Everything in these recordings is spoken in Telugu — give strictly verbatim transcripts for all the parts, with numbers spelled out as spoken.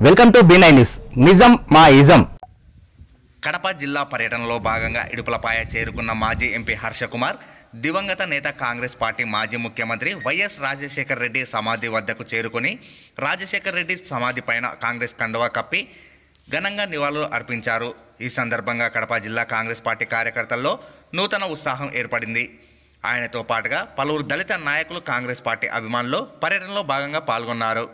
Welcome to B nine news. నిజం మా ఇజం. కడప జిల్లా పర్యటనలో భాగంగా ఇడుపులపాయ చేరుకున్న మాజీ ఎంపీ హర్షకుమార్ దివంగత నేత కాంగ్రెస్ పార్టీ మాజీ ముఖ్యమంత్రి వైఎస్ రాజశేఖర్ రెడ్డి సమాధి వద్దకు చేరుకొని రాజశేఖర్ రెడ్డి సమాధి పైన కాంగ్రెస్ కండువా కప్పి ఘనంగా నివాళులు అర్పించారు. ఈ సందర్భంగా కడప జిల్లా కాంగ్రెస్ పార్టీ కార్యకర్తల్లో నూతన ఉత్సాహం ఏర్పడింది. ఆయనతో పాటుగా పలువురు దళిత నాయకులు కాంగ్రెస్ పార్టీ అభిమానులు పర్యటనలో భాగంగా పాల్గొన్నారు.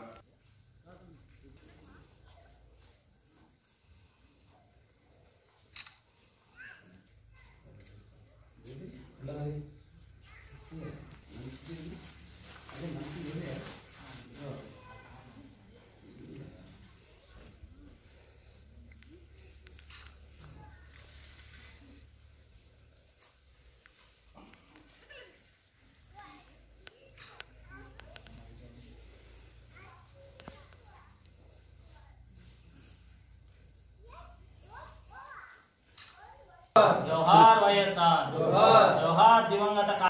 जोहार वैएसआर, जोहार जोहार दिवंगत